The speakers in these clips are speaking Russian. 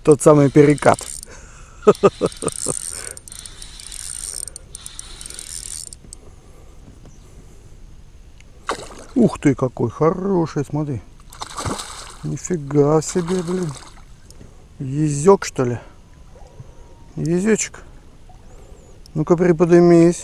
Тот самый перекат. Ух ты, какой хороший, смотри. Нифига себе, блин. Езёк, что ли? Езёчек. Ну-ка, приподнимись.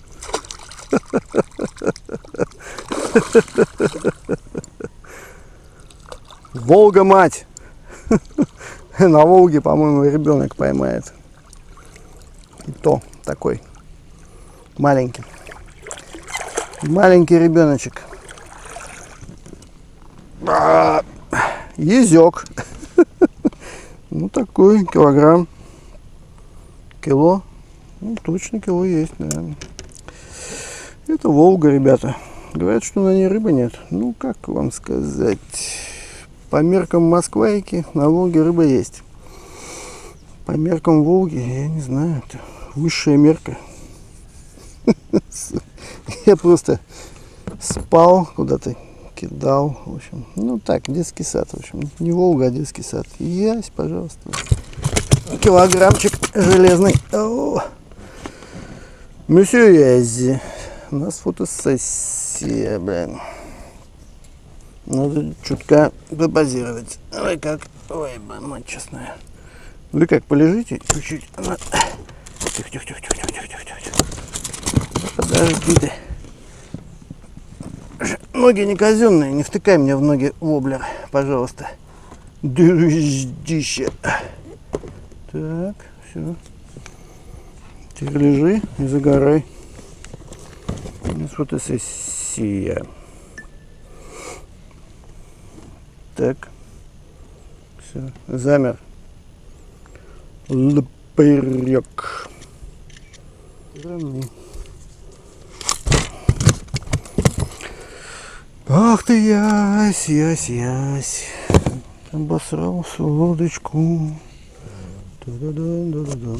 Волга, мать! На Волге, по-моему, ребенок поймает. И то такой маленький. Маленький ребеночек. Езёк. Ну, такой килограмм. Кило. Ну, точно кило есть, наверное. Это Волга, ребята. Говорят, что на ней рыбы нет. Ну, как вам сказать. По меркам Москвайки на Волге рыба есть. По меркам Волги, я не знаю, это высшая мерка. Я просто спал, куда-то кидал. В общем, ну так, детский сад. В общем, не Волга, а детский сад. Ясь, пожалуйста. Килограммчик железный. Мсье Язи. У нас фотосессия, блин. Надо чутка попозировать. Ой, как. Ой, мать честная. Вы как, полежите чуть-чуть. Тихо. Подожди ты. Ноги не казенные, не втыкай мне в ноги воблер, пожалуйста. Дыща. Так, все. Теперь лежи и загорай. У нас фотосессия. Так. Все. Замер. Лопырек. Ах ты, ясь. Обосрал лодочку. Да-да-да-да-да.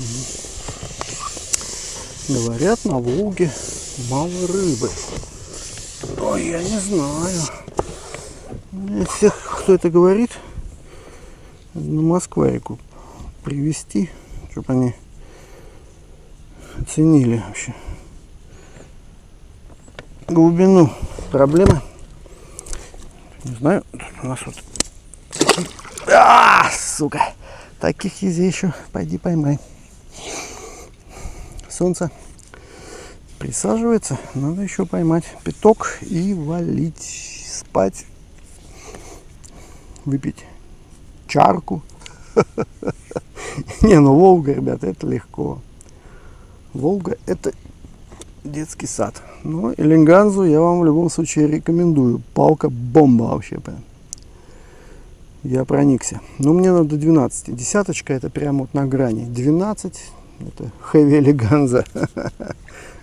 Говорят, на Волге мало рыбы. Ой, я не знаю. Всех, кто это говорит, на Москвайку привезти, чтобы они оценили вообще глубину проблемы. Не знаю, у нас вот такие... сука! Таких езей еще пойди поймай. Солнце присаживается, надо еще поймать пяток и валить спать, выпить чарку. Не, ну Волга, ребята, это легко. Волга — это детский сад. Но Элинганзу я вам в любом случае рекомендую. Палка-бомба вообще прям. Я проникся. Но мне надо 12. Десяточка — это прямо вот на грани. 12 — это хэви Элинганза.